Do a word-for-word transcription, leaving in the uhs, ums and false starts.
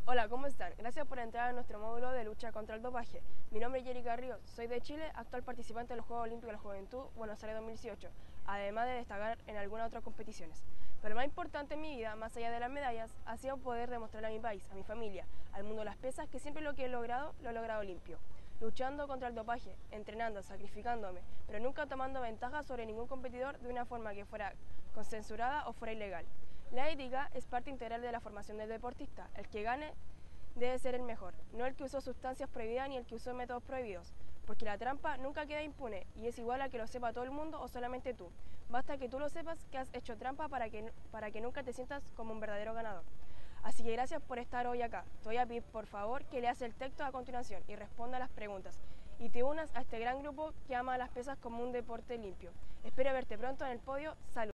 Hola, ¿cómo están? Gracias por entrar a nuestro módulo de lucha contra el dopaje. Mi nombre es Jerica Ríos, soy de Chile, actual participante de los Juegos Olímpicos de la Juventud Buenos Aires dos mil dieciocho, además de destacar en algunas otras competiciones. Pero lo más importante en mi vida, más allá de las medallas, ha sido poder demostrar a mi país, a mi familia, al mundo de las pesas, que siempre lo que he logrado, lo he logrado limpio. Luchando contra el dopaje, entrenando, sacrificándome, pero nunca tomando ventaja sobre ningún competidor de una forma que fuera consensurada o fuera ilegal. La ética es parte integral de la formación del deportista. El que gane debe ser el mejor, no el que usó sustancias prohibidas ni el que usó métodos prohibidos, porque la trampa nunca queda impune y es igual a que lo sepa todo el mundo o solamente tú. Basta que tú lo sepas que has hecho trampa para que, para que nunca te sientas como un verdadero ganador. Así que gracias por estar hoy acá. Te voy a pedir por favor que leas el texto a continuación y responda a las preguntas y te unas a este gran grupo que ama a las pesas como un deporte limpio. Espero verte pronto en el podio. Salud.